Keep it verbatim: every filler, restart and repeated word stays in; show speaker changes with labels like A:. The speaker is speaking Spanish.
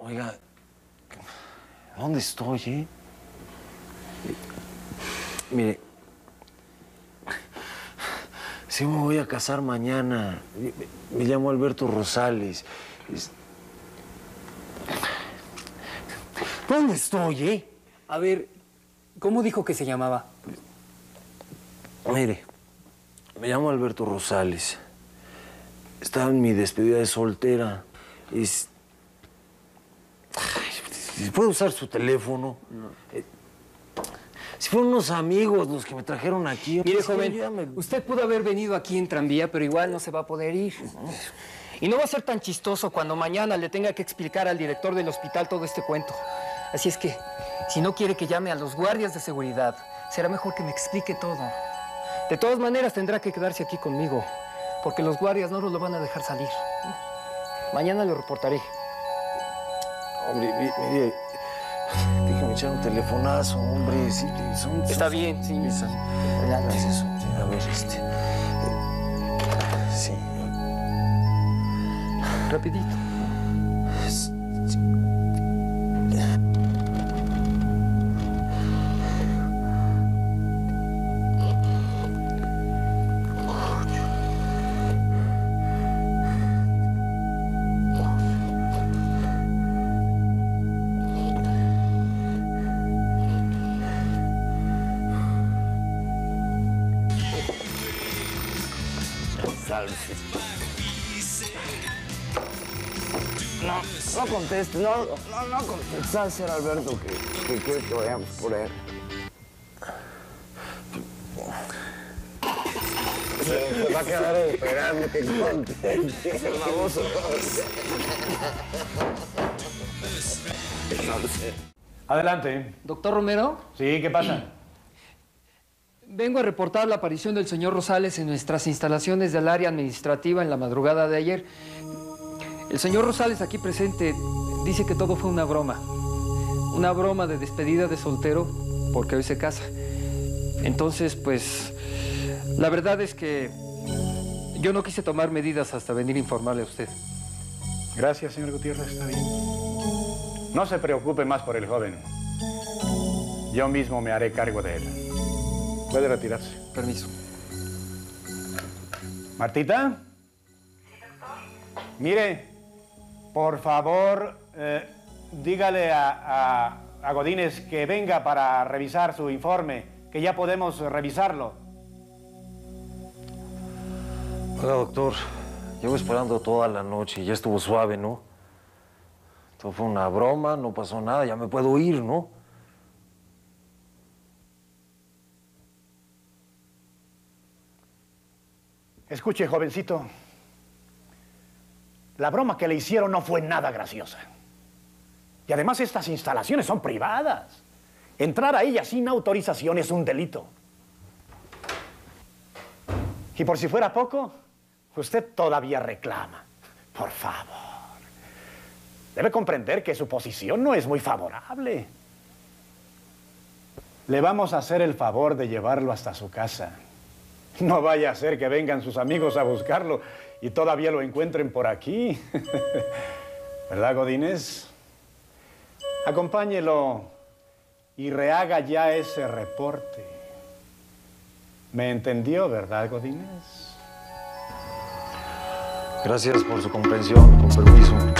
A: Oiga, ¿dónde estoy, eh? Mire, sí me voy a casar mañana. Me llamo Alberto Rosales. ¿Dónde estoy, eh?
B: A ver, ¿cómo dijo que se llamaba?
A: Mire, me llamo Alberto Rosales. Estaba en mi despedida de soltera. Es... Ay, ¿puedo usar su teléfono? No. Eh, si fueron unos amigos los que me trajeron aquí...
B: Mire, joven, me... usted pudo haber venido aquí en tranvía, pero igual no se va a poder ir. Y no va a ser tan chistoso cuando mañana le tenga que explicar al director del hospital todo este cuento. Así es que, si no quiere que llame a los guardias de seguridad, será mejor que me explique todo. De todas maneras, tendrá que quedarse aquí conmigo, porque los guardias no nos lo van a dejar salir. Mañana lo reportaré.
A: Hombre, mire, déjame echar un telefonazo, hombre. Sí, son,
B: Está
A: son,
B: bien, sí.
A: Son, adelante. Es eso. A ver, este... Sí.
B: Rapidito.
C: No, no conteste, no, no, no conteste, señor Alberto, que, que quiere que vayamos por él. Se, se va a quedar esperando que conteste, baboso.
D: Adelante.
B: Doctor Romero.
D: Sí, ¿qué pasa?
B: Vengo a reportar la aparición del señor Rosales en nuestras instalaciones del área administrativa en la madrugada de ayer. El señor Rosales aquí presente dice que todo fue una broma. Una broma de despedida de soltero porque hoy se casa. Entonces, pues, la verdad es que yo no quise tomar medidas hasta venir a informarle a usted.
D: Gracias, señor Gutiérrez, está bien. No se preocupe más por el joven. Yo mismo me haré cargo de él. Puede retirarse.
B: Permiso.
D: ¿Martita?
E: Sí, doctor.
D: Mire, por favor, eh, dígale a, a, a Godínez que venga para revisar su informe, que ya podemos revisarlo.
A: Oiga, doctor, llevo esperando toda la noche y ya estuvo suave, ¿no? Todo fue una broma, no pasó nada, ya me puedo ir, ¿no?
D: Escuche, jovencito. La broma que le hicieron no fue nada graciosa. Y además estas instalaciones son privadas. Entrar a ellas sin autorización es un delito. Y por si fuera poco, usted todavía reclama. Por favor. Debe comprender que su posición no es muy favorable. Le vamos a hacer el favor de llevarlo hasta su casa. No vaya a ser que vengan sus amigos a buscarlo y todavía lo encuentren por aquí. ¿Verdad, Godínez? Acompáñelo y rehaga ya ese reporte. ¿Me entendió, verdad, Godínez?
A: Gracias por su comprensión, con permiso.